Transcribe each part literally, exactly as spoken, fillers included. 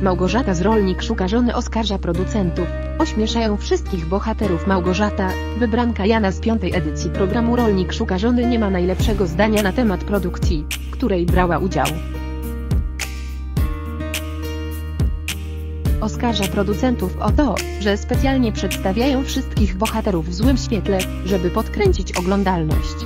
Małgorzata z Rolnik szuka żony oskarża producentów. Ośmieszają wszystkich bohaterów. Małgorzata, wybranka Jana z piątej edycji programu Rolnik szuka żony, nie ma najlepszego zdania na temat produkcji, w której brała udział. Oskarża producentów o to, że specjalnie przedstawiają wszystkich bohaterów w złym świetle, żeby podkręcić oglądalność.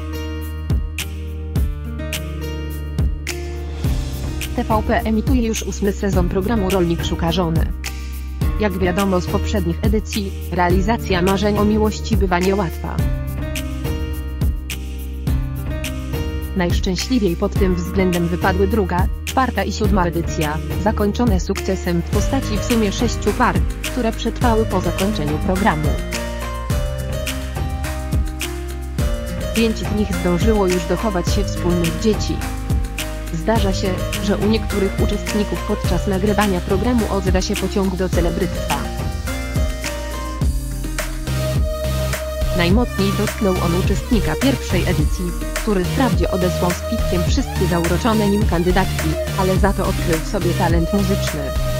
T V P emituje już ósmy sezon programu Rolnik szuka żony. Jak wiadomo z poprzednich edycji, realizacja marzeń o miłości bywa niełatwa. Najszczęśliwiej pod tym względem wypadły druga, czwarta i siódma edycja, zakończone sukcesem w postaci w sumie sześciu par, które przetrwały po zakończeniu programu. Pięć z nich zdążyło już dochować się wspólnych dzieci. Zdarza się, że u niektórych uczestników podczas nagrywania programu odzywa się pociąg do celebryctwa. Najmocniej dotknął on uczestnika pierwszej edycji, który wprawdzie odesłał z pitkiem wszystkie zauroczone nim kandydatki, ale za to odkrył w sobie talent muzyczny.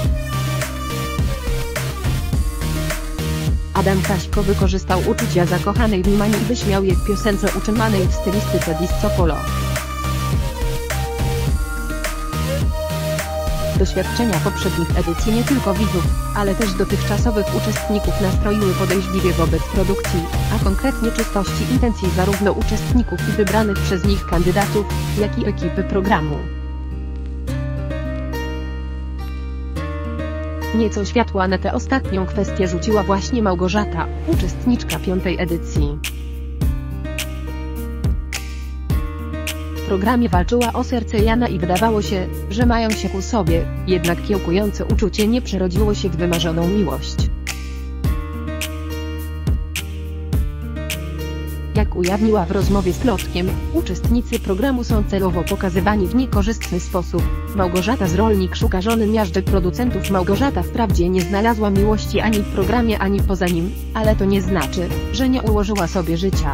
Adam Kaśko wykorzystał uczucia zakochanej w nim Ani i wyśmiał je w piosence utrzymanej w stylistyce disco polo. Doświadczenia poprzednich edycji nie tylko widzów, ale też dotychczasowych uczestników nastroiły podejrzliwie wobec produkcji, a konkretnie czystości intencji zarówno uczestników i wybranych przez nich kandydatów, jak i ekipy programu. Nieco światła na tę ostatnią kwestię rzuciła właśnie Małgorzata, uczestniczka piątej edycji. W programie walczyła o serce Jana i wydawało się, że mają się ku sobie, jednak kiełkujące uczucie nie przerodziło się w wymarzoną miłość. Jak ujawniła w rozmowie z Plotkiem, uczestnicy programu są celowo pokazywani w niekorzystny sposób. Małgorzata z Rolnik szuka żony miażdży producentów. Małgorzata wprawdzie nie znalazła miłości ani w programie, ani poza nim, ale to nie znaczy, że nie ułożyła sobie życia.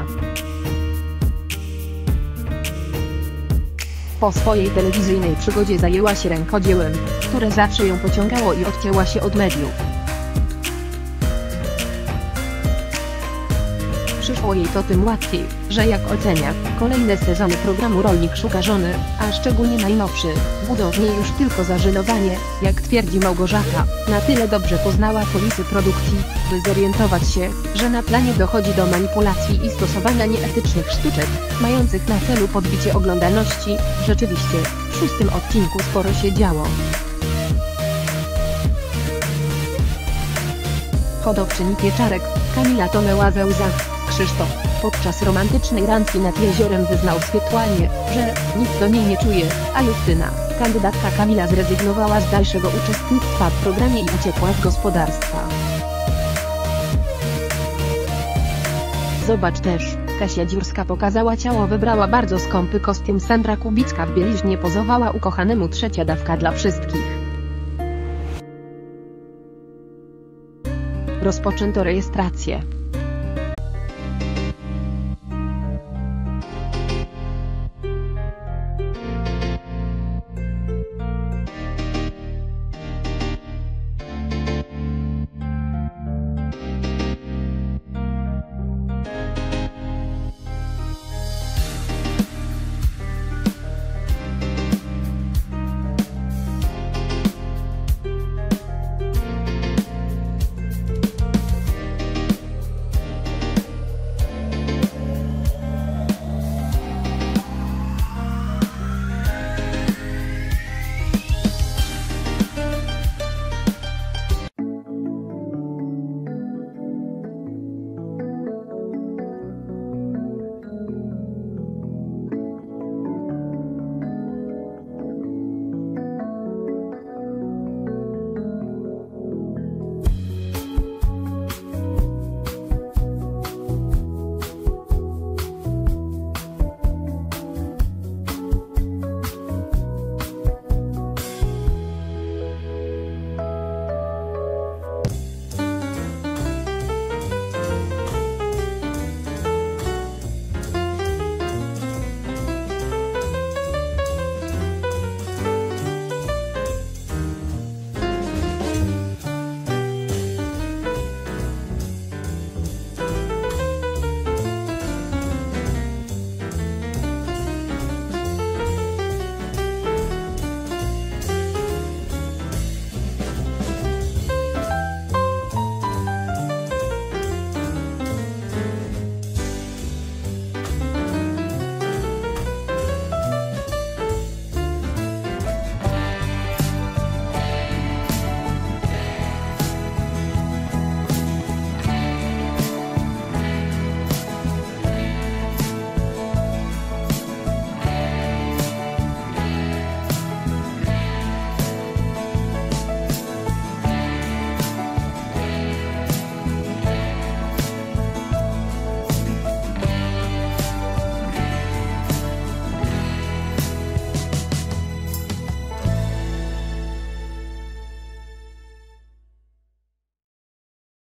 Po swojej telewizyjnej przygodzie zajęła się rękodziełem, które zawsze ją pociągało i odcięła się od mediów. Przyszło jej to tym łatwiej, że jak ocenia, kolejne sezony programu Rolnik szuka żony, a szczególnie najnowszy, budzą w niej już tylko zażenowanie. Jak twierdzi Małgorzata, na tyle dobrze poznała kulisy produkcji, by zorientować się, że na planie dochodzi do manipulacji i stosowania nieetycznych sztuczek, mających na celu podbicie oglądalności. Rzeczywiście, w szóstym odcinku sporo się działo. Hodowczyni pieczarek, Kamila tonęła we łzach. Krzysztof, podczas romantycznej randki nad jeziorem wyznał światłanie, że nic do niej nie czuje, a Justyna, kandydatka Kamila, zrezygnowała z dalszego uczestnictwa w programie i uciekła z gospodarstwa. Zobacz też, Kasia Dziurska pokazała ciało, wybrała bardzo skąpy kostium. Sandra Kubicka w bieliźnie pozowała ukochanemu. Trzecia dawka dla wszystkich. Rozpoczęto rejestrację.